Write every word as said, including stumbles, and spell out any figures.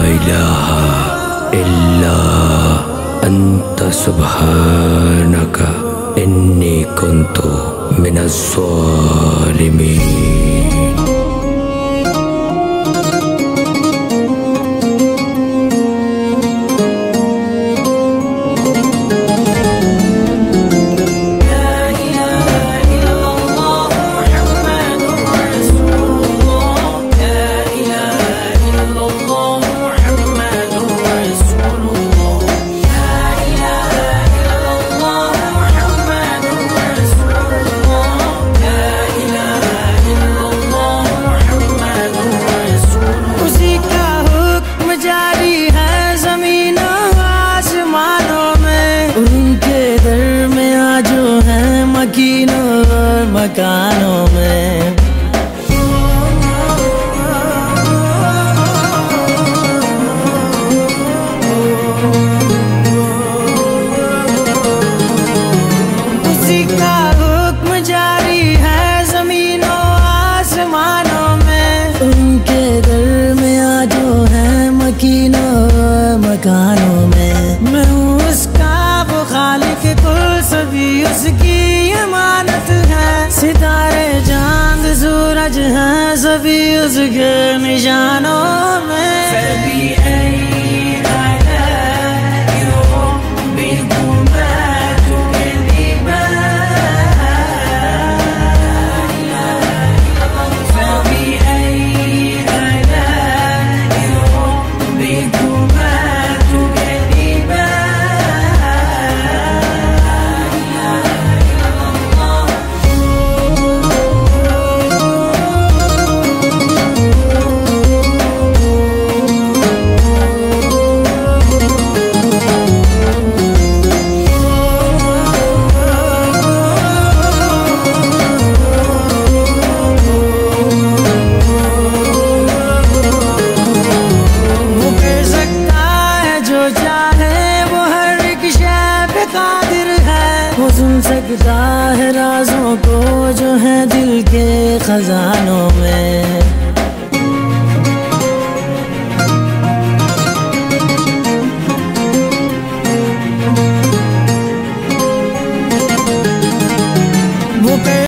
इलाहा इल्ला अंत सुब्हानका इन्नी कुन्तु मिनज़्ज़ालिमीन। मकीनों और मकानों में उसी का हुक्म जारी है जमीनों आसमानों में। उनके दरमियां जो है मकीनों और मकानों में। मैं हूँ उसका वो खालिक कुल सभी उसकी अमानत है। सितारे चांद सूरज हैं सभी उसके निशानों में। वो सुन सकता है राज़ों को जो है दिल के खजानों में।